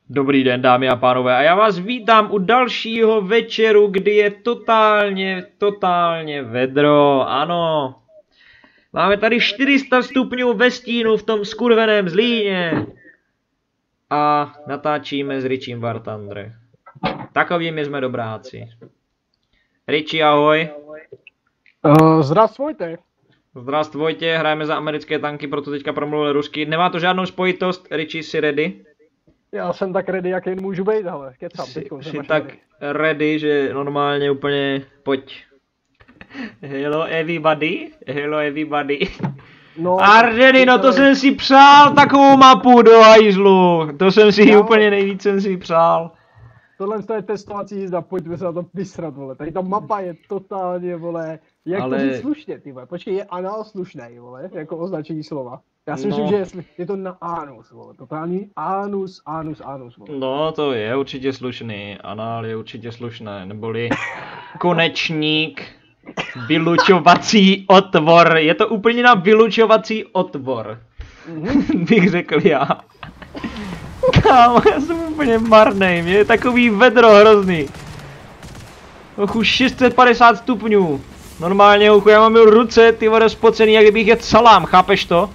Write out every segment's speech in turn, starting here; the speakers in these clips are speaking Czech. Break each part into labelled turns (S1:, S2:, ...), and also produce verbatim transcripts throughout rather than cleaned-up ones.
S1: Dobrý den, dámy a pánové, a já vás vítám u dalšího večeru, kdy je totálně, totálně vedro, ano. Máme tady čtyři sta stupňů ve stínu v tom skurveném Zlíně. A natáčíme s Richiem War Thunder. Takovými jsme dobráci. Richie, ahoj.
S2: Uh, Zdravstvujte.
S1: Zdravstvujte, hrajeme za americké tanky, proto teďka promluvil rusky. Nemá to žádnou spojitost, Richie, si ready?
S2: Já jsem tak ready, jak jen můžu být, ale kecám, teďko,
S1: Jsi tak ready. ready, že normálně úplně pojď. Hello everybody, hello everybody.
S2: No,
S1: Ardeny, no to jsem si přál takovou mapu do hajzlu. To jsem si no. úplně nejvíc jsem si přál.
S2: Tohle je testovací jízda, pojďme se na to vysrat, vole. Tady ta mapa je totálně, vole, jak ale... to říct slušně, ty vole. Počkej, je anal slušnej, vole, jako označení slova. Já si myslím, no. že je, je to na anus, vole, totální anus, anus, anus, vole.
S1: No, to je určitě slušný, anal je určitě slušné, neboli konečník, vylučovací otvor, je to úplně na vylučovací otvor, mm-hmm. bych řekl já. Kámo, já jsem úplně marnej, mě je takový vedro hrozný. Ochu, šest set padesát stupňů. Normálně, ochu, já mám ruce, ty vole, spocený, jak kdybych jedl salám, chápeš to?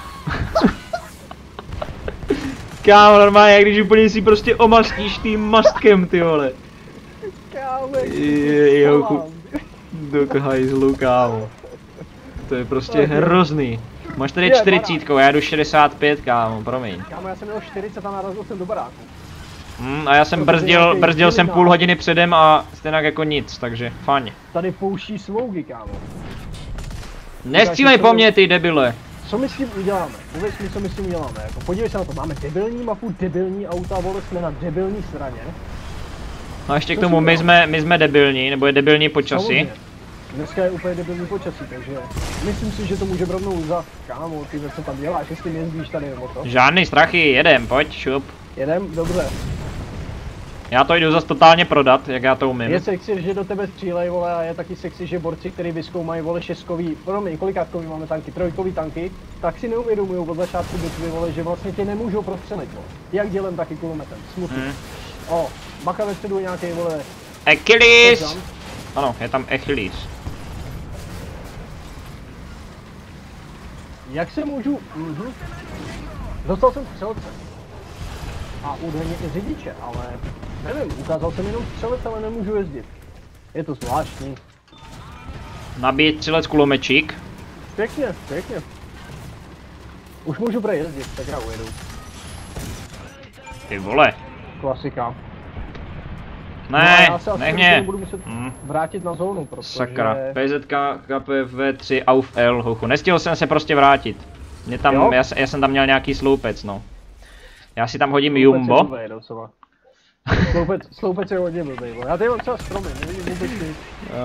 S1: Kámo, normálně, jak když úplně si prostě omastíš tím mastkem, ty vole.
S2: Kámo,
S1: jak do hajzlu, kámo. To je prostě hrozný. Máš tady čtyřicítkou, já jdu šedesát pět, kámo, promiň.
S2: Kámo, já jsem měl čtyřicet a narazil jsem do baráku.
S1: Hmm, a já jsem brzdil, brzdil jsem půl hodiny předem a stejně jako nic, takže fajn.
S2: Tady pouští smougy, kámo.
S1: Nestřílej po mně, ty debile.
S2: Co my s tím uděláme? Uvěď mi, co my s tím uděláme, jako podívej se na to, máme debilní mapu, debilní auta, vole, jsme na debilní straně.
S1: No a ještě k tomu, my jsme, my jsme debilní, nebo je debilní počasí.
S2: Samozřejmě. Dneska je úplně debilní počasí, takže myslím si, že to může rovnou za. Kámo, ty co tam děláš, jestli jezdíš tady nebo to?
S1: Žádný strachy, jedem, pojď, šup.
S2: Jedem, dobře.
S1: Já to jdu zase totálně prodat, jak já to umím.
S2: Je sexy, že do tebe střílej, vole, a je taky sexy, že borci, kteří vyzkoumají, vole, šestkový, promiň, kolikátkový máme tanky, trojkový tanky, tak si neuvědomují od začátku bitvy, vole, že vlastně tě nemůžou prostřelit, vole. Jak dělem, tak i kulometem, smutný. Hmm. O, baka ve středu je nějaký, vole...
S1: Achilles! Ano, je tam Achilles.
S2: Jak se můžu... Mhm. Dostal jsem střelce. A údajně i řidiče, ale... Nevím, ukázal jsem jenom střelec, ale nemůžu jezdit. Je to zvláštní.
S1: Nabít střelec kulomečík.
S2: Pěkně, pěkně. Už můžu prej jezdit, tak já ujedu.
S1: Ty vole.
S2: Klasika.
S1: Ne,
S2: no
S1: nech mě.
S2: Budu muset hmm. vrátit na zónu, protože...
S1: Sakra, P Z K, K P V tři, A U F L, hochu. Nestihl jsem se prostě vrátit. Mě tam, já, já jsem tam měl nějaký sloupec, no. Já si tam hodím sloupec jumbo.
S2: Je blbej, sloupec, sloupec je hodně blbej, já tady mám třeba stromy, nevidím vůbec nic.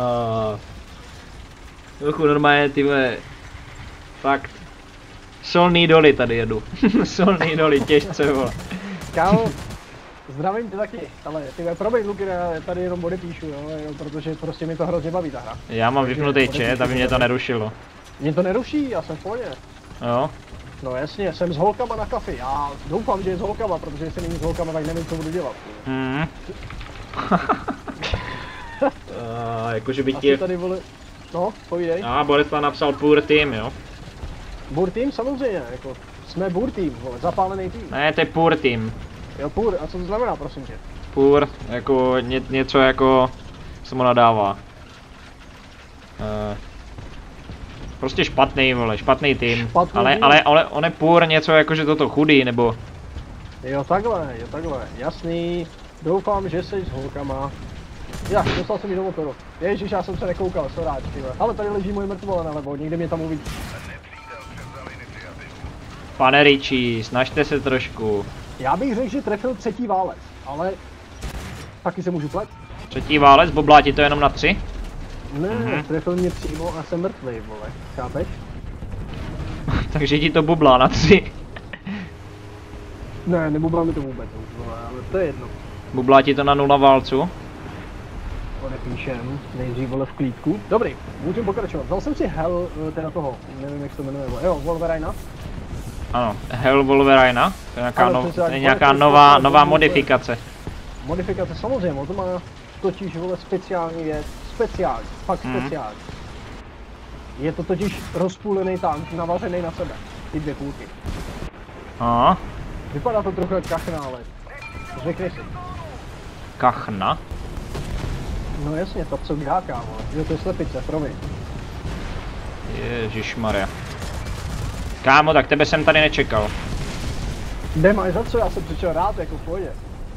S1: Hochu, normálně tyhle... Fakt. Solný doly tady jedu. Solný doly, těžce, vole.
S2: Kámo. Zdravím tě taky, ale ty promiň Luky, já tady jenom odepíšu, jo, protože prostě mi to hrozně baví ta hra.
S1: Já mám vypnutý chat, aby mě to nerušilo.
S2: Mě to neruší, já jsem v pohodě.
S1: Jo?
S2: No jasně, jsem s holkama na kafi, já doufám, že je s holkama, protože jestli není s holkama, tak nevím, co budu dělat.
S1: Mhm. uh, jakože by ti...
S2: tady vole... No, povídej.
S1: A Boleslav napsal poor team, jo?
S2: Poor team, samozřejmě, jako, jsme poor team, vole, zapálený tým.
S1: Ne, to je poor team.
S2: Jo, poor, a co to znamená, prosím tě?
S1: Poor, jako ně, něco jako se mu nadává. Uh, prostě špatný, vole, špatný tým. Špatný ale, tým. ale, ale on je poor něco jako, že toto chudý, nebo...
S2: Jo, takhle, jo, takhle, jasný. Doufám, že jsi s holkama. Já, dostal jsem jí do motoru. Ježiš, já jsem se nekoukal, soráč, tyhle. Ale tady leží moje mrtvola nalevo, někde mě tam uvidí.
S1: Pane Richie, snažte se trošku.
S2: Já bych řekl, že trefil třetí válec, ale taky se můžu plet.
S1: Třetí válec, boblá ti to jenom na tři?
S2: Ne, mm-hmm. trefil mě přímo a jsem mrtvej, vole, chápeš?
S1: Takže ti to bublá na tři.
S2: Ne, nebublá mi to vůbec, vole, ale to je jedno.
S1: Bublá ti to na nula válců?
S2: Odepíšem, nejdřív vole v klídku. Dobrý, můžeme pokračovat. Vzal jsem si hel, teda toho, nevím jak se to jmenuje, jo, Wolverina.
S1: Ano, Hell Wolverina. To je nějaká,
S2: Ano,
S1: no,
S2: přesně
S1: to
S2: tak,
S1: je nějaká
S2: to je
S1: nová,
S2: to,
S1: nová
S2: to, to,
S1: modifikace.
S2: Modifikace samozřejmě, to má totiž vole speciální věc. Speciální, fakt
S1: Mhm.
S2: speciální. Je to totiž rozpůlený tank, navařený na sebe. Ty dvě půlky.
S1: Aha.
S2: Vypadá to trochu jak kachna, ale řekni si.
S1: Kachna?
S2: No jasně, to co dělá, kámo. Jo, to je slepice, promiň.
S1: Ježišmarja. Kámo, tak tebe jsem tady nečekal.
S2: Nemáš za co, já jsem přišel rád, jako v pohodě.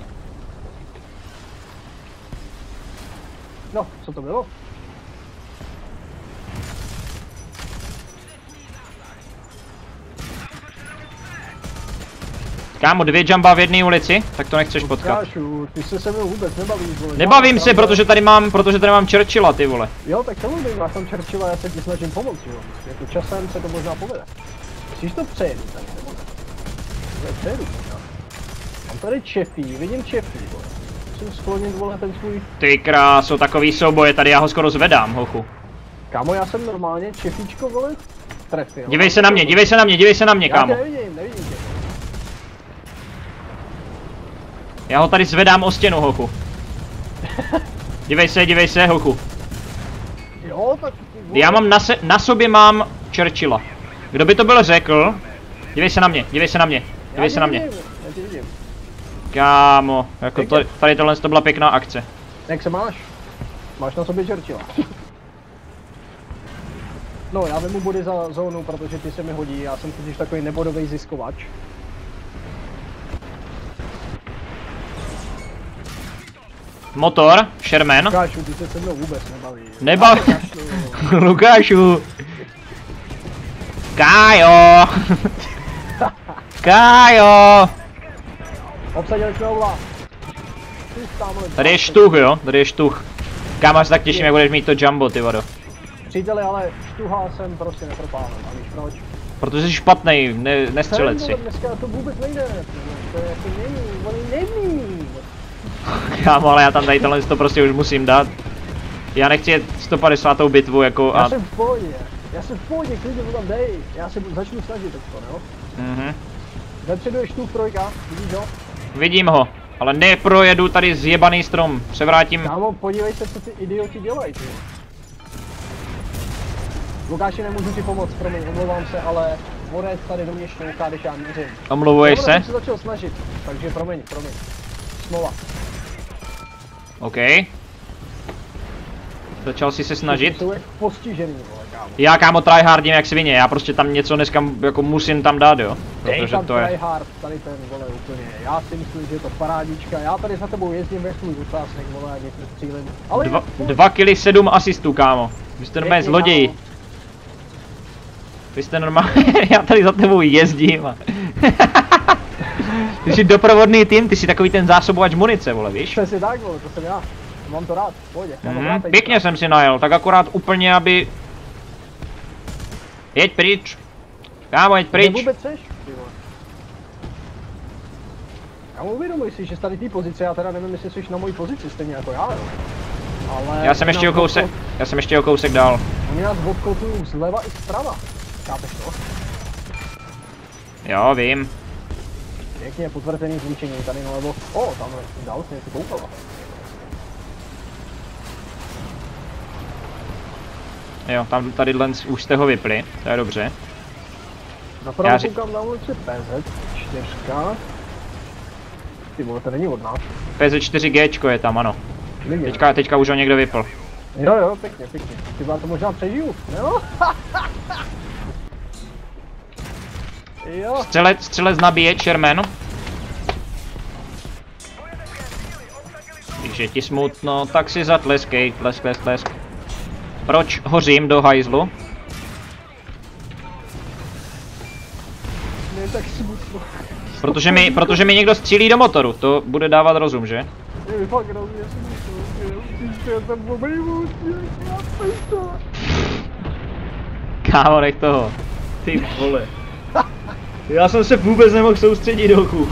S2: No, co to bylo?
S1: Kámo, dvě jumba v jedné ulici, tak to nechceš potkat.
S2: Kášu, ty se se mnou vůbec nebavíš, vole.
S1: Nebavím se,
S2: Žádná
S1: protože tady mám, protože tady mám Churchilla, ty vole.
S2: Jo, tak samozřejmě máš tam Churchilla, já se ti snažím pomoct, jo. Jako časem se to možná povede. Chceš to přejedu tady, nebo ne? Jo, přejedu možná. Mám tady Čefí, vidím Čefí, vole. Musím sklonit, vole, ten svůj...
S1: Ty kráso, takový souboje, tady já ho skoro zvedám, hochu.
S2: Kámo, já jsem normálně Čefíčko, vole, trefil.
S1: Dívej se na mě, dívej se na mě, dívej se na mě,
S2: Já
S1: kámo.
S2: tě nevidím, nevidím tě.
S1: Já ho tady zvedám o stěnu, hochu. Dívej se, dívej se, hochu.
S2: Jo, tak... Vole.
S1: Já mám na, se, na sobě mám Churchilla. Kdo by to byl řekl? Dívej se na mě, dívej se na mě, dívej se na mě.
S2: Vidím, já tě vidím.
S1: Kámo, jako to, tady tohle to byla pěkná akce.
S2: Jak se máš? Máš na sobě Churchilla. No, já vemu body za zónu, protože ty se mi hodí, já jsem totiž takový nebodový ziskovač.
S1: Motor, Sherman.
S2: Lukášu, ty se se mnou vůbec nebaví.
S1: Nebav...
S2: Já kašlu.
S1: Lukášu. Kájo. Kájo.
S2: Obsadili jsme oba.
S1: Tady je štuch, jo? Tady je štuch. Kámo, já se tak těším, jak budeš mít to jumbo, ty vado.
S2: Příteli, ale štuha jsem prostě nepropálil, a víš proč?
S1: Protože jsi špatnej, ne, nestřelec si.
S2: Ten, vole, dneska to vůbec nejde, to je jako není, oni nemí.
S1: Kámo, ale já tam tady tohle to prostě už musím dát. Já nechci jet sto padesátou bitvu jako
S2: Já
S1: a...
S2: jsem v pohodě, já jsem v pohodě, klidně to tam dej, já se začnu snažit teďko, jo?
S1: Mhm.
S2: Vepředu je štuch trojka, vidíš ho?
S1: Vidím ho, ale neprojedu tady zjebaný strom. Převrátím.
S2: Kámo, podívej se, co ty idioti dělají, ty. Lukáši, nemůžu ti pomoct, promiň, omlouvám se, ale Borec tady do mě šťouká, když já mířím.
S1: Omlouvuješ
S2: Dobro,
S1: se?
S2: jsem se začal snažit, takže promiň, promiň. Smova.
S1: OK. Začal si se snažit.
S2: Jsou jak postižený, vole, kámo.
S1: Já kámo tryhardím jak svině, já prostě tam něco dneska jako musím tam dát, jo.
S2: Dej
S1: Protože
S2: tam
S1: to je...
S2: tryhard, tady ten, vole, úplně. Já si myslím, že je to parádička. Já tady za tebou jezdím ve svůj ocásek, vole, a něco střílím. Ale
S1: Dva,
S2: je-
S1: dva kily, sedm asistů, kámo. Vy jste normálně
S2: Pěkně,
S1: zloději.
S2: kámo.
S1: Vy jste normálně, já tady za tebou jezdím a... Ty jsi doprovodný tým, ty jsi takový ten zásobovač munice, vole, víš?
S2: Přesně tak, vole, to jsem já. Mám to rád, v pohodě. Já mám
S1: Mhm,
S2: rád tady
S1: pěkně jsem si najel, tak akorát úplně, aby... Jeď pryč. Kámo, jeď
S2: Kde
S1: pryč.
S2: vůbec seš? Ty vole. Kámo, uvědomuj si, že z tady té pozice, já teda nevím, jestli jsi na mojí pozici, stejně jako já, jo. Ale...
S1: Já jsem ještě o
S2: nás
S1: kousek,
S2: obkol-
S1: já jsem ještě o kousek dál.
S2: Oni nás obklopují zleva i zprava. Chápeš to?
S1: Jo, vím.
S2: Pěkně potvrzený zničení tady nalevo. O, tamhle dál jsem si koukala.
S1: Jo, tam tady už jste ho vypli, to je dobře.
S2: Napravo
S1: Já ři-
S2: koukám na ulici P Z čtyři. Ty vole, to není od nás.
S1: P Z čtyři G je tam, ano.
S2: Vidím.
S1: Teďka, teďka už ho někdo vypl.
S2: Jo, jo, pěkně, pěkně. Ty to možná přežiju, jo? Jo.
S1: Střelec, střelec nabíje, Sherman. Když je ti smutno, tak si zatleskej, tlesk, tlesk, tlesk. Proč hořím do hajzlu?
S2: Mě je tak smutno.
S1: Protože mi, protože mi někdo střílí do motoru, to bude dávat rozum, že?
S2: Je mi fakt hrozně smutno. Musíš já tam obejmout, já to.
S1: Kámo, nech toho. Ty vole. Já jsem se vůbec nemohl soustředit, hochu.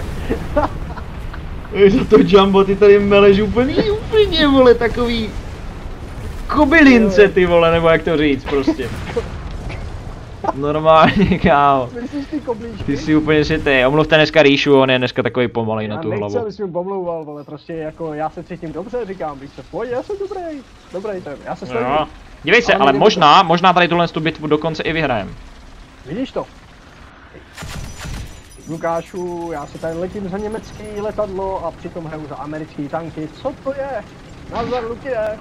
S1: Za to jumbo, ty tady meleš úplně, úplně, vole, takový... Kobylince, ty vole, nebo jak to říct, prostě. Normálně, kámo.
S2: Myslíš ty koblíčky?
S1: Ty jsi úplně šitý. Omluvte dneska Ríšu, on je dneska takový pomalej na tu
S2: Já
S1: hlavu.
S2: nechci, abys mi pomlouval, ale prostě jako já se cítím dobře, říkám, víš co, pojď, já jsem dobrý. Dobrý ten, já se snažím.
S1: No. Dívej se,
S2: Ale
S1: ale
S2: nevím,
S1: možná, možná tady tuhle tu bitvu dokonce i vyhrajem.
S2: Vidíš to? Lukášu, já se tady letím za německý letadlo a přitom hraju za americký tanky. Co to je? Nazdar, Luky, je.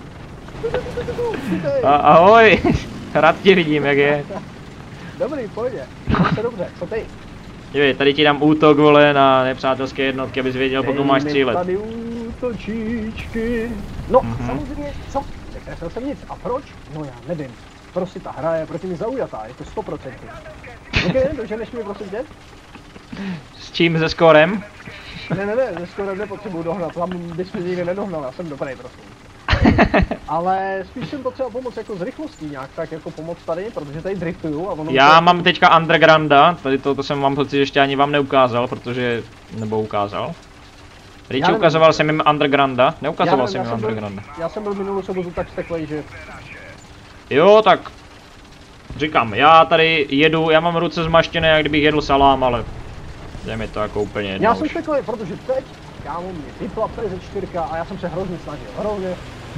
S1: A, ahoj, rád tě vidím, jak je.
S2: Dobrý, pojď. To dobře, co ty?
S1: Dívej, tady ti dám útok, vole, na nepřátelské jednotky, abys věděl, pokud máš střílet.
S2: Tady útočíčky. No,
S1: Mhm.
S2: samozřejmě, co? Nekrešel jsem nic. A proč? No já nevím. Prostě ta hra je proti mě zaujatá, je to sto procent. Ok, doženeš mi prosím tě?
S1: S čím, se skórem?
S2: Ne, ne, ne, skoro nepotřebuji dohnat, tam bys mi nikdy nedohnal, já jsem dobrý prosím. Ale spíš jsem potřeba pomoct jako s rychlostí nějak, tak jako pomoct tady, protože tady driftuju a ono...
S1: Já
S2: to...
S1: mám teďka Undergrounda, tady to, to jsem vám pocit, že ještě ani vám neukázal, protože... nebo ukázal. Richie, ukazoval jsem jim Undergrounda, neukazoval
S2: nevím,
S1: jsem jim
S2: jsem byl-
S1: Undergrounda.
S2: Já jsem byl minulou sobotu tak steklej, že...
S1: Jo, tak... Říkám, já tady jedu, já mám ruce zmaštěné, jak kdybych jedl salám, ale... Je mi to jako úplně jedno
S2: Já jsem
S1: už.
S2: steklej, protože teď, kámo, mě vypla P Z čtyři a já jsem se hrozně snažil, hrozně.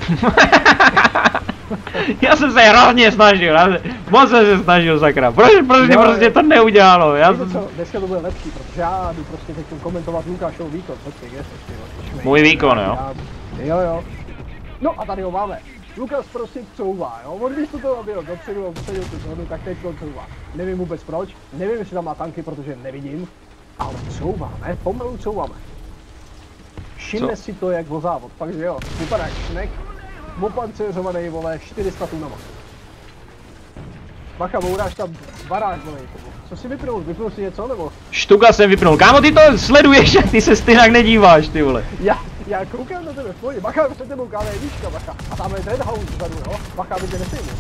S1: Já jsem se hrozně snažil, já se, moc jsem se snažil, sakra. Proč, proč
S2: Jo,
S1: prostě
S2: jo.
S1: to neudělalo? Já
S2: Víte
S1: jsem...
S2: co, dneska to bude lepší, protože já jdu prostě teď komentovat Lukášov výkon, co ty jsi, ty jo.
S1: Můj výkon, jo?
S2: Jo, jo. No a tady ho máme. Lukáš prostě couvá, jo, on místo toho, aby ho dopředu a posadil tu zónu, tak teď couvá. Nevím vůbec proč, nevím, jestli tam má tanky, protože nevidím, ale couváme, pomalu couváme. Všimne si to jak o závod, takže jo, vypadá jak šnek, opanceřovaný, vole, čtyři sta tunama. Bacha, bouráš tam barák, vole, co si vypnul, vypnul si něco, nebo?
S1: Štuka jsem vypnul. Kámo, ty to sleduješ, a ty se stejnak nedíváš, ty vole.
S2: Já, já koukám na tebe, pojď, bacha, před tebou káme výška, bacha, a tam je Red Hound vzadu, jo, bacha, aby tě nesejmul.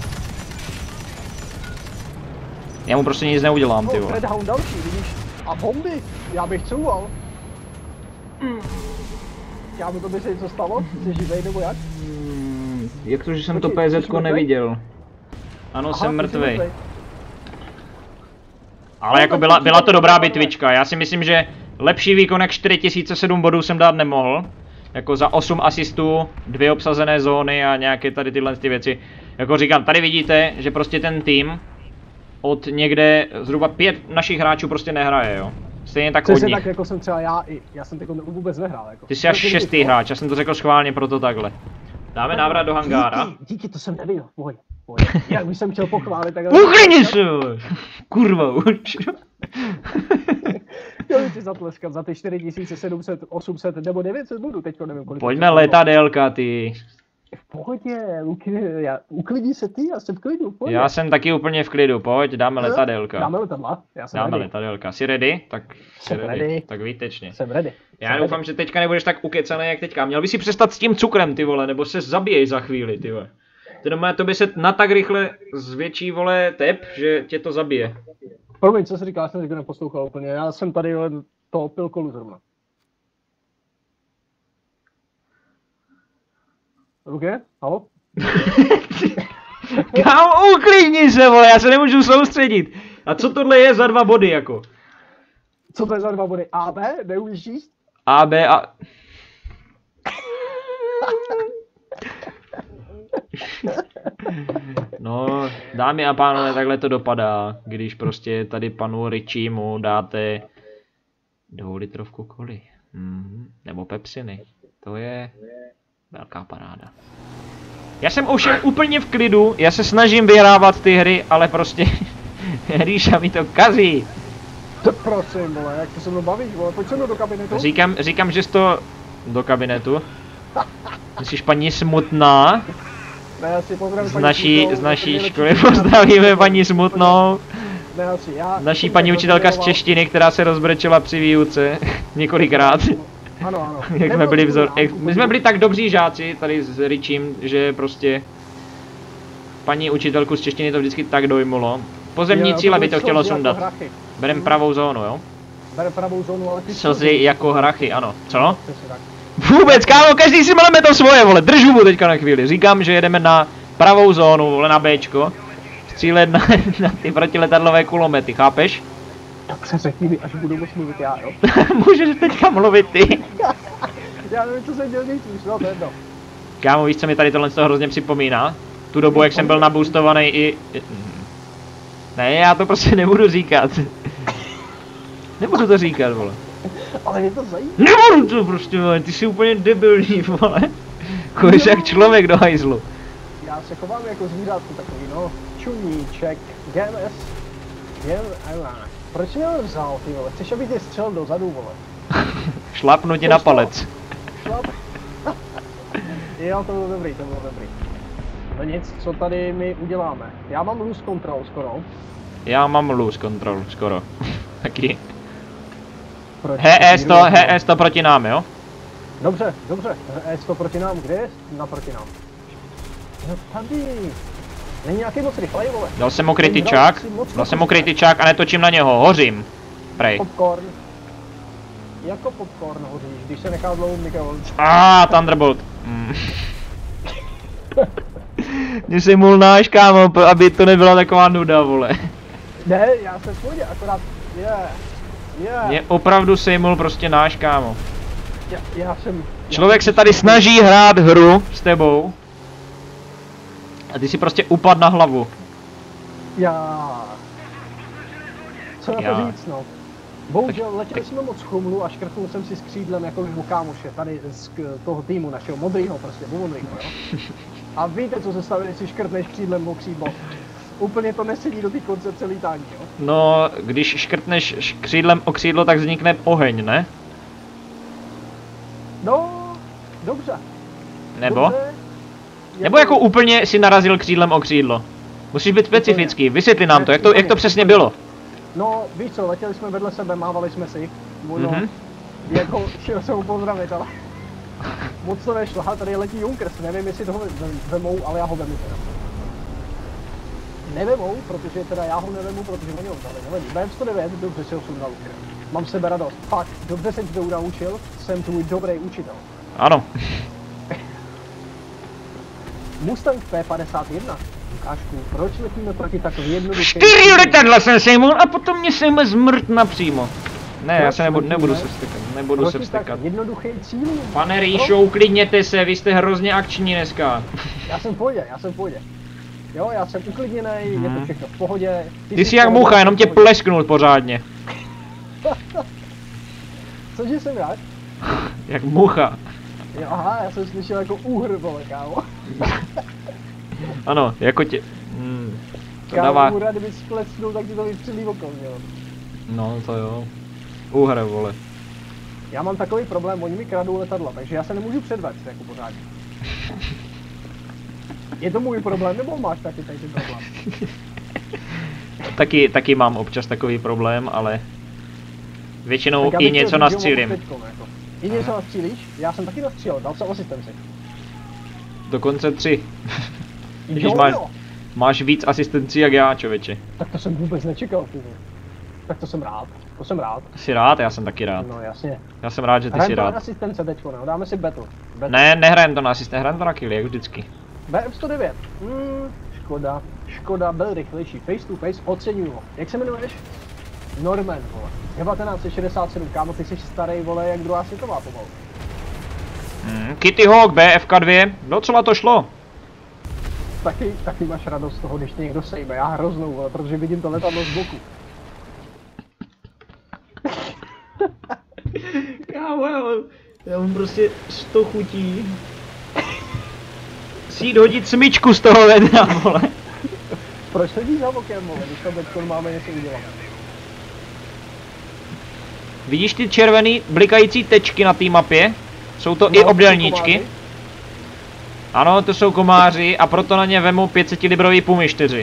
S1: Já mu prostě nic neudělám, ty
S2: No,
S1: vole.
S2: Red Hound další, vidíš, a bomby, já bych couval. Já by to by se něco stalo, jsi živej nebo jak?
S1: Hmm, jak to, že jsem to
S2: Počkej, jsi
S1: PZko
S2: mrtvej?
S1: neviděl? Ano,
S2: Aha,
S1: jsem
S2: ty jsi
S1: mrtvej.
S2: mrtvej.
S1: Ale
S2: No,
S1: jako
S2: tak
S1: byla,
S2: to
S1: byla to
S2: si
S1: dobrá
S2: to
S1: bitvička. Já si myslím, že lepší výkon jak čtyři tisíce sedm bodů jsem dát nemohl. Jako za osm asistů, dvě obsazené zóny a nějaké tady tyhle ty věci. Jako říkám, tady vidíte, že prostě ten tým od někde zhruba pět našich hráčů prostě nehraje, jo. Stejně tak od
S2: Přesně
S1: nich.
S2: tak, jako jsem třeba já i, já jsem jako vůbec nehrál, jako.
S1: Ty jsi až
S2: Protože
S1: šestý
S2: ty-
S1: hráč, já jsem to řekl schválně proto takhle. Dáme návrat do hangára.
S2: Díky, díky, to jsem neviděl, pojď, pojď. Já už jsem chtěl pochválit, tak...
S1: Uchlini se, vole. Kurva, už.
S2: Jo, chci zatleskat za ty čtyři tisíce sedm set, osm set nebo devět set bodů, teďko nevím kolik.
S1: Pojďme letadelka, ty.
S2: V pohodě, Luky, já, uklidni se ty, já jsem v klidu, pojď.
S1: Já jsem taky úplně v klidu, pojď, dáme letadelka.
S2: Dáme letadla, já jsem
S1: Dáme
S2: ready.
S1: letadelka. Jsi ready? Tak jsi
S2: Jsem
S1: ready.
S2: ready.
S1: Tak výtečně.
S2: Jsem ready.
S1: Já
S2: jsem
S1: doufám,
S2: ready.
S1: že teďka nebudeš tak ukecaný jak teďka. Měl by si přestat s tím cukrem, ty vole, nebo se zabijej za chvíli, ty vole. Ty doma to by se na tak rychle zvětší, vole, tep, že tě to zabije.
S2: Promiň, co jsi říkal, já jsem to neposlouchal úplně, já jsem tady jen to pil kolu zrovna. Luky, halo?
S1: Kámo, uklidni se, vole, já se nemůžu soustředit. A co tohle je za dva body, jako?
S2: Co to je za dva body? A, B? Neumíš jíst?
S1: A, B a... No, dámy a pánové, takhle to dopadá, když prostě tady panu Richiemu dáte dvoulitrovku coly. Mhm. Nebo pepsiny. To je velká paráda. Já jsem ovšem úplně v klidu, já se snažím vyhrávat ty hry, ale prostě Ríša mi to kazí.
S2: To prosím, vole, jak to se mnou bavíš, vole, pojď se mnou do kabinetu.
S1: Říkám, říkám, že jsi to do kabinetu. Myslíš paní Smutná?
S2: Ne, já si pozdravím
S1: Z
S2: paní
S1: naší,
S2: Smutnou,
S1: z naší
S2: nejlepší
S1: školy
S2: učitelka.
S1: pozdravíme paní Smutnou.
S2: Ne, asi já.
S1: Naší
S2: jsem
S1: paní
S2: tak
S1: učitelka z
S2: rozděloval-
S1: češtiny, která se rozbrečela při výuce několikrát.
S2: Ano, ano.
S1: Jak jsme
S2: Nebyl
S1: byli
S2: jsem
S1: vzor...
S2: na
S1: jak-
S2: námku,
S1: My jsme byli tak dobří žáci tady s Richiem, že prostě paní učitelku z češtiny to vždycky tak dojmulo. Pozemní
S2: Jo,
S1: cíle by to
S2: slzy
S1: chtělo
S2: jako
S1: sundat.
S2: hrachy.
S1: Berem pravou zónu, jo?
S2: Bere pravou zónu, ale ty
S1: Slzy jako hrachy, ano. Co?
S2: Přesně tak.
S1: Vůbec, kámo, každý si maleme to svoje, vole, držu mu teďka na chvíli. Říkám, že jedeme na pravou zónu, vole, na Bčko. střílet na, na ty protiletadlové kulomety, chápeš?
S2: Tak se řekni mi, až budu moc mluvit já, jo?
S1: Můžeš teďka mluvit ty.
S2: Já nevím, co jsem dělal nejspíš, no to je jedno.
S1: Kámo, víš, co mi tady tohle z toho hrozně připomíná? Tu dobu, jak jsem byl naboostovaný i... Ne, já to prostě nebudu říkat. Nebudu to říkat, vole.
S2: Ale mě to zajímá.
S1: Nebudu to prostě, vole, ty jsi úplně debilní, vole. Kojíš jak člověk do hajzlu.
S2: Já se chovám jako zvířátko takový, no. Čuníček, G M S, G M S, proč mě ho vzal, ty vole? Chceš, aby tě střelil dozadu, vole?
S1: Šlapnu tě na palec.
S2: Šlap. Jo, to bylo dobrý, to bylo dobrý. No nic, co tady my uděláme? Já mám lose control skoro.
S1: Já mám lose control, skoro. Taky.
S2: Proč?
S1: H S to, H S to proti nám, jo?
S2: Dobře, dobře, H S to proti nám, kde je? Naproti nám. No tady. Není nějaký moc rychlej, vole.
S1: Dal jsem mu kritičák, dal jsem mu kritičák a netočím na něho, hořím. Prej.
S2: Popcorn. Jako popcorn hoříš, když se nechá dlouho mikrovlnce.
S1: Ah, Thunderbolt. Mm. Mě si mul náš, kámo, aby to nebyla taková nuda, vole.
S2: Ne, já jsem v pohodě, akorát, je, je.
S1: Mě opravdu sejmul prostě náš, kámo.
S2: Já, já jsem...
S1: Člověk se tady snaží hrát hru s tebou. A ty si prostě upad na hlavu.
S2: Já... Co na
S1: Já.
S2: to říct, no. Bohužel letěli jsme moc chumlu a škrtnul jsem si s křídlem jako u kámoše, tady z k- toho týmu našeho, modrýho prostě, bu modrýho, jo. A víte, co se stane, když si škrtneš křídlem o křídlo. Úplně to nesedí do té koncepce lítání, jo.
S1: No, když škrtneš š- křídlem o křídlo, tak vznikne oheň, ne?
S2: No, dobře.
S1: Nebo?
S2: Dobře.
S1: Nebo jako úplně si narazil křídlem o křídlo. Musíš být specifický, vysvětli nám to, jak to, jak to přesně bylo.
S2: No, víš co, letěli jsme vedle sebe, mávali jsme si. No,
S1: Mhm.
S2: jako šel jsem mu pozdravit, ale moc to nešlo. Ha, tady letí Junkers, nevím, jestli toho vemou, ale já ho vemu teda. Nevemou, protože teda já ho nevemu, protože oni ho vzali, nevadí. B M sto devět, dobře si ho sundal. Mám sebe radost. Fakt, dobře jsem tě naučil, jsem tvůj dobrý učitel.
S1: Ano.
S2: Mustang P padesát jedna. Lukášku, proč letíme proti takový jednoduchý...
S1: Čtyři letadla jsem sejmul a potom mě sejme zmrt napřímo. Ne, já
S2: Proč
S1: se nebudu, nebudu se
S2: letíme
S1: vstykat, nebudu se
S2: proti tak
S1: vstykat.
S2: jednoduchý cíl.
S1: Pane Rýšo, uklidněte se, vy jste hrozně akční dneska.
S2: Já jsem v pohodě, já jsem v pohodě. Jo, já jsem uklidněný, je to
S1: Mhm.
S2: všechno v pohodě.
S1: Ty
S2: jsi
S1: jsi jak
S2: v pohodě,
S1: mucha,
S2: já
S1: jenom
S2: jsem
S1: tě
S2: v pohodě.
S1: plesknul pořádně.
S2: Cože jsem rád?
S1: Jak mucha.
S2: Jo, aha, já jsem slyšel jako úhr, vole, kámo.
S1: Ano, jako tě... Hmm, to dává...
S2: Kámo, úhra, kdyby splesnul, tak ti to vystřelí oko, jo.
S1: No, to jo. Úhra, vole.
S2: Já mám takový problém, oni mi kradou letadla, takže já se nemůžu předvést jako pořádně. Je to můj problém, nebo máš taky tady ten problém?
S1: Taky, taky mám občas takový problém, ale... Většinou
S2: Tak já
S1: i
S2: bych
S1: něco
S2: chtěl říct, že
S1: nastřílím.
S2: mám teďkom, jako. I něco nastřílíš? Já jsem taky nastřílel, dal jsem asistenci.
S1: Dokonce tři. Když
S2: Jo,
S1: máš,
S2: jo.
S1: máš víc asistencí jak já, člověče.
S2: Tak to jsem vůbec nečekal, ty vole. Tak to jsem rád, to jsem rád.
S1: Jsi rád? Já jsem taky rád.
S2: No jasně.
S1: Já jsem rád, že ty
S2: Hrajeme
S1: jsi
S2: to na
S1: rád.
S2: asistence teďko, no, dáme si battle. battle.
S1: Ne, nehrajem to na asistent, hrajem to na killy, jak vždycky.
S2: B M sto devět. Hmm, škoda, škoda, byl rychlejší. Face to face, oceňuju ho. Jak se jmenuješ? Norman, vole. devatenáct set šedesát sedm, kámo, ty jsi starý, vole, jak druhá světová pomalu.
S1: Hmm, Kitty Hawk, B F K dva, docela to šlo.
S2: Taky, taky máš radost z toho, když tě někdo sejme. Já hroznou, vole, protože vidím to letadlo z boku.
S1: Kámo, já mám, já mám prostě sto chutí. Si jít hodit smyčku z toho vedra, vole.
S2: Proč sedíš za bokem, vole, když tam teďko máme něco udělat?
S1: Vidíš ty červený blikající tečky na té mapě? Jsou to i
S2: No,
S1: obdélníčky.
S2: komáři.
S1: Ano, to jsou komáři a proto na ně vemu pět set librový Pumy čtyři.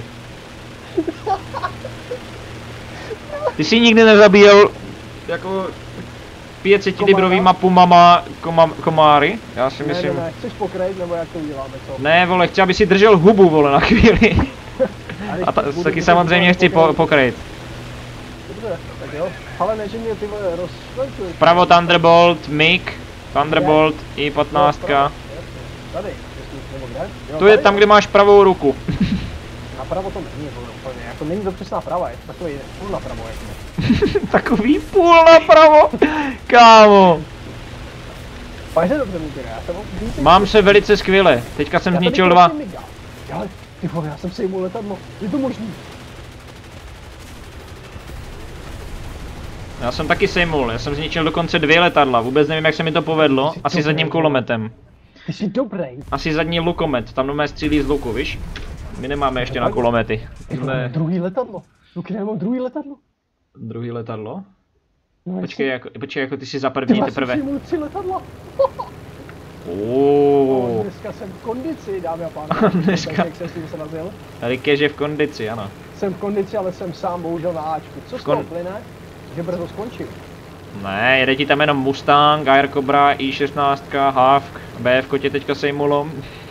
S1: Ty jsi nikdy nezabíjel jako pět set librovýma Pumama koma, komáry? Já si
S2: Ne,
S1: myslím...
S2: ne, ne, chceš pokrejt, nebo jak to uděláme, co?
S1: Ne, vole, chci, aby si držel hubu, vole, na chvíli.
S2: když
S1: A ta,
S2: budu
S1: taky
S2: vidět,
S1: samozřejmě
S2: že
S1: chci po, pokrejt.
S2: Dobře, tak jo. Ale ne, že mě ty vole rozšlencuješ.
S1: Pravo Thunderbolt, Mig, Thunderbolt, I patnáct.
S2: Tady, jestli, nebo kde? Jo,
S1: To je
S2: tady,
S1: tam, kde máš pravou ruku.
S2: Napravo to není, vole, úplně, jako není to přesná prava, je to takový půl napravo, jako.
S1: Takový půl napravo, kámo.
S2: Pojď se dobře, Mugire, já jsem ho...
S1: Mám se velice skvěle, teďka jsem zničil dva.
S2: Ale, ty vole, já jsem sejmul letadlo, je to možný?
S1: Já jsem taky sejmul, já jsem zničil dokonce dvě letadla, vůbec nevím, jak se mi to povedlo, asi zadním kulometem.
S2: Ty jsi dobrý.
S1: Asi zadní lukomet, tam doma střílí z luku, víš? My nemáme ještě na kulomety.
S2: Jsme... Druhý letadlo, Luky, já mám druhý letadlo.
S1: Druhý letadlo?
S2: No,
S1: počkej, jako, počkej, jako ty jsi za první teprve.
S2: Ty máš tři letadla.
S1: Uuuu.
S2: Dneska jsem v kondici, dámy a pánové.
S1: Dneska.
S2: Jak jsem s tím se nazil.
S1: Rick je v kondici, ano.
S2: Jsem v kondici, ale jsem sám bohužel na Ačku. Co z toho plyne? Že brzo skončil.
S1: Ne, jede ti tam jenom Mustang, Air Cobra, I šestnáct, Havk, B F tě teďka sejmulo.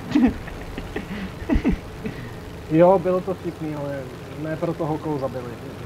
S2: Jo, bylo to vtipný, ale ne pro toho, koho zabili.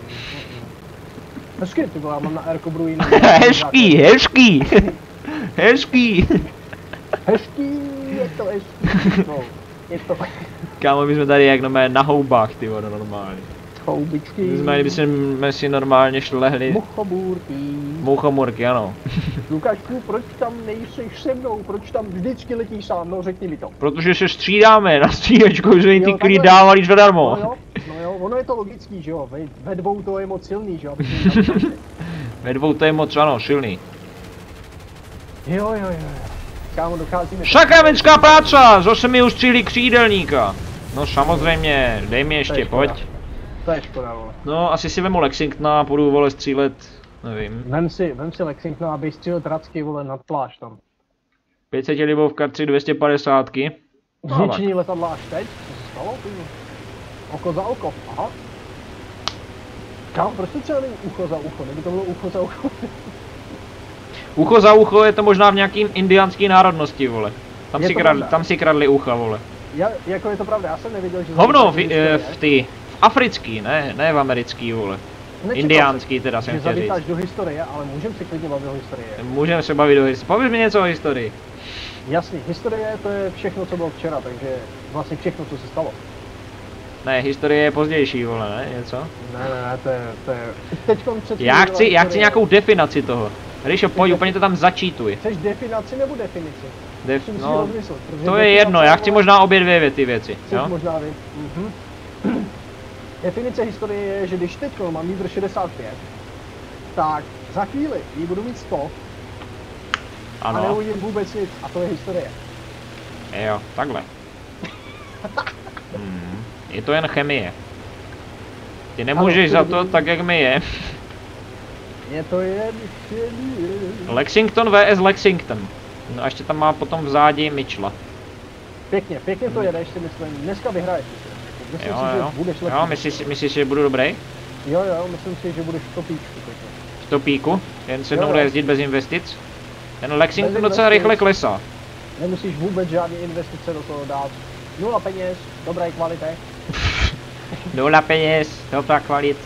S2: Hezky, ty vole, já mám na Air Cobru jiný.
S1: Hezký, hezký, hezký.
S2: Hezký, je to hezký. No, je to.
S1: Kámo, my jsme tady jak na, na houbách, ty vole, normálně.
S2: Houbičky.
S1: My jsme, kdyby jsme si normálně šlehli.
S2: Muchomůrky.
S1: Muchomůrky, ano.
S2: Lukášku, proč tam nejseš se mnou? Proč tam vždycky letíš sám? No řekni mi to.
S1: Protože se střídáme na střídačku, že ty klid dávali zadarmo.
S2: No jo, no jo, ono je to logický, že jo, ve, ve dvou to je moc silný, že jo.
S1: Ve dvou to je moc, ano, silný.
S2: Jo, jo, jo, jo. Kámo, docházíme...
S1: Šakravenská práce, zase mi ustřílí křídelníka. No samozřejmě, dej mi ještě, pojď.
S2: To je škoda, vole.
S1: No, asi si vemu Lexingtona a půjdu, vole, střílet, nevím.
S2: Vem si, vem si Lexingtona, aby střílel tracky, vole, nad pláž tam.
S1: pět set libovka, tři dvě stě padesát.
S2: Zničení letadla až teď? Co se stalo? Oko za oko, aha. Kámo, proč to třeba není ucho za ucho? Kdyby to bylo ucho za ucho.
S1: Ucho za ucho je to možná v nějakým indiánský národnosti, vole. Tam, si kradli, tam si kradli ucha, vole.
S2: Já, jako je to pravda, já jsem neviděl, že...
S1: Hovno, v, v, v ty, v africký, ne, ne v americký, vole. Nečekal indiánský teda jsem chtěl říct.
S2: do historie, ale můžeme si klidně bavit o historii.
S1: Můžeme se bavit o historii. Pověz mi něco o historii.
S2: Jasně, historie to je všechno, co bylo včera, takže vlastně všechno, co se stalo.
S1: Ne, historie je pozdější, vole, ne? Něco?
S2: Ne, ne, ne, to je, to je... Teďkon před
S1: já chci, já chci nějakou definaci toho. Ríšo, pojď, úplně to tam začítuj.
S2: Chceš definaci nebo definici?
S1: Def, no, rozmyslet, to je jedno, já chci možná obě dvě ty věci, jo?
S2: Možná vy. Mhm. Definice historie je, že když teď mám metr šedesát pět, tak za chvíli ji budu mít sto ano. A neuvidím vůbec nic a to je historie.
S1: Jo, takhle. hmm. Je to jen chemie. Ty nemůžeš ano, za to tak, jak mi je.
S2: Je to jen chemie.
S1: Lexington V S Lexington. No a ještě tam má potom vzádí Mitchella.
S2: Pěkně, pěkně to jedeš, si myslím. Dneska vyhraješ. Myslím
S1: jo,
S2: si,
S1: jo.
S2: že budeš lepší.
S1: Jo, myslíš, myslíš, že budu dobrý?
S2: Jo, jo, myslím si, že budeš v topíčku.
S1: V topíku? Jen se mnou jezdit bez investic? Ten Lexington docela rychle klesá.
S2: Nemusíš vůbec žádné investice do toho dát. Nula peněz, dobré kvality.
S1: Nula peněz, dobrá kvalita.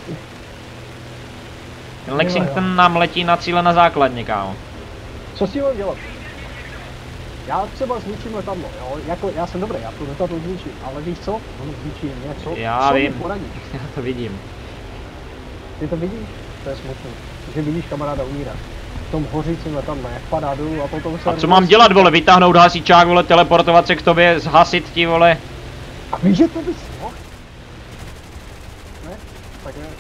S1: Ten Lexington jo, jo. nám letí na cíle na základně, kámo.
S2: Co s tím mám dělat? Já třeba zničím letadlo, jo, jako já jsem dobrý, já to letadlo zničím, ale víš co? Ono zničí něco,
S1: já
S2: co
S1: vím,
S2: mi poradíš?
S1: Já to vidím.
S2: Ty to vidíš? To je smutné, že vidíš kamaráda umírat. V tom hořícím letadle, jak padá dolů a potom se...
S1: A co mám dělat, vole, vytáhnout hasičák, vole, teleportovat se k tobě, zhasit ti, vole?
S2: A víš, že to bys mohl? Ne? Tak ne.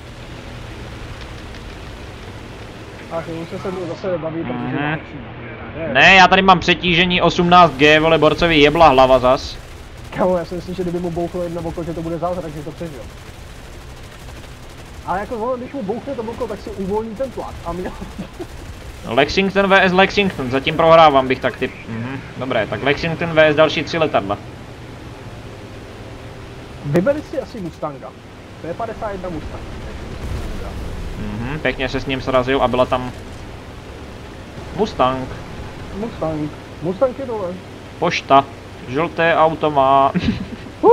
S2: Ach, už se se mnou zase baví, protože mm-hmm.
S1: Ne, já tady mám přetížení osmnáct G, vole, borcovi jebla hlava zas.
S2: Kámo, já si myslím, že kdyby mu bouchlo jedno oko, že to bude zázrak, že to přežil. A jako ono, když mu bouchne to oko, tak si uvolní ten tlak a mě...
S1: Lexington V S Lexington, zatím prohrávám bych tak typ... Mhm, dobré, tak Lexington V S další tři letadla.
S2: Vyberi si asi Mustanga. To je padesát jedna Mustang.
S1: Mhm, pěkně se s ním srazil a byla tam... Mustang.
S2: Mustang. Mustang je dole.
S1: Pošta. Žluté auto má. uh.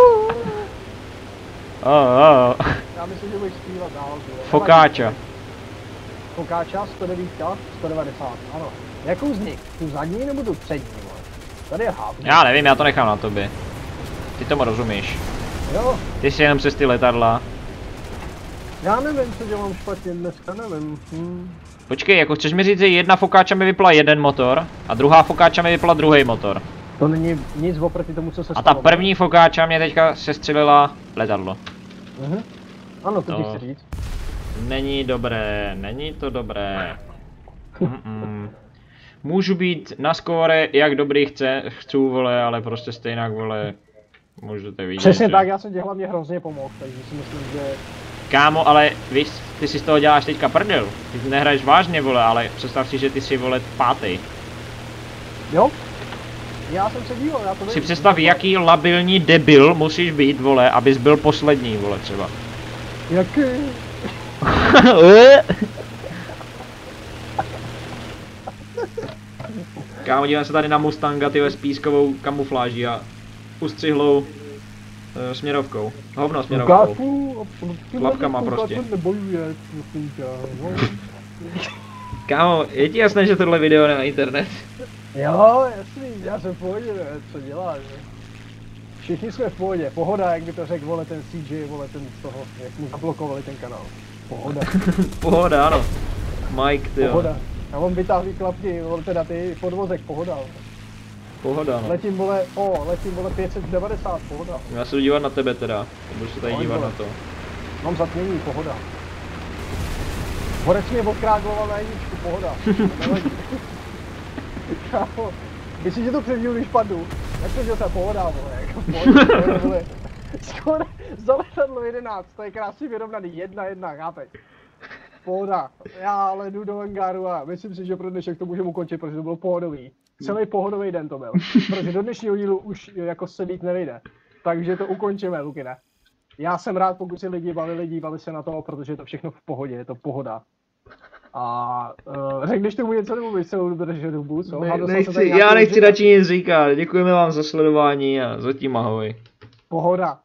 S1: oh, oh.
S2: Já myslím, že budeš zpívat dál.
S1: Fokáča.
S2: Fokáča, sto devět, sto devadesát, ano. Jakou z nich? Tu zadní nebo tu přední? Tady je hávno.
S1: Já nevím, já to nechám na tobě. Ty tomu rozumíš.
S2: Jo.
S1: Ty jsi jenom přes ty letadla.
S2: Já nevím, co dělám špatně dneska, nevím. Hm.
S1: Počkej, jako chceš mi říct, že jedna fokáča mi vypla jeden motor a druhá fokáča mi vypla druhý motor.
S2: To není nic oproti tomu, co se
S1: A
S2: stalo.
S1: ta první fokáča mě teďka sestřelila letadlo.
S2: Mhm. Ano, to ti
S1: To-
S2: chci říct.
S1: Není dobré, není to dobré. Mm-mm. Můžu být na skóre, jak dobrý chce, chci, vole, ale prostě stejně, vole, můžete vidět.
S2: Přesně
S1: že-
S2: tak, já jsem ti hlavně hrozně pomohl, takže si myslím, že...
S1: Kámo, ale víš, ty si z toho děláš teďka prdel. Ty nehraješ vážně, vole, ale představ si, že ty jsi, vole, pátý.
S2: Jo? Já jsem se díval, já to
S1: Si
S2: vím.
S1: představ, jaký labilní debil musíš být, vole, abys byl poslední, vole, třeba.
S2: Jaký?
S1: Kámo, dívám se tady na Mustanga, tyhle, s pískovou kamufláží a ustřihlou uh, směrovkou. Hovno směrovkou.
S2: Lukáku,
S1: Klapkama prostě.
S2: nebojuje, prosím tě, no.
S1: Kámo, je ti jasné, že tohle video je na internet?
S2: Jo, jasný, já jsem v pohodě, ne? Co děláš, ne? Všichni jsme v pohodě, pohoda, jak by to řekl, vole, ten C J, vole, ten z toho, jak mu zablokovali ten kanál. Pohoda,
S1: Pohoda, ano. Mike, ty jo.
S2: pohoda. Já mám vytáhlý klapky, vole, teda ty podvozek, pohoda.
S1: Pohoda, no.
S2: Letím, vole, o, letím, vole, pět set devadesát, pohoda.
S1: Já se jdu dívat na tebe teda. Budu se tady
S2: Pojď,
S1: dívat
S2: vole.
S1: na to.
S2: Mám zatmění, pohoda. Horec mě odkrágloval na jedničku, pohoda. Nevadí. Kámo, myslíš, že to přežiju, když padnu? Nepřežil jsem, pohoda, vole, jako pohoda, pohoda, vole. Skoro za letadlo jedenáct, to je krásně vyrovnaný, jedna jedna, chápeš? Pohoda, já ale jdu do hangáru a myslím si, že pro dnešek to můžeme ukončit, protože to bylo pohodový. Celý pohodový den to byl, protože do dnešního dílu už jako se víc nevyjde. Takže to ukončíme, Lukine. Já jsem rád, pokud si lidi bavili, dívali se na to, protože je to všechno v pohodě, je to pohoda. A uh, řekneš tomu něco, nebo bys celou držel dobu, co?
S1: Ne,
S2: A dostal se
S1: nechci,
S2: tady
S1: já
S2: nějaký
S1: nechci
S2: říkat?
S1: radši nic říkat. Děkujeme vám za sledování a zatím ahoj.
S2: Pohoda.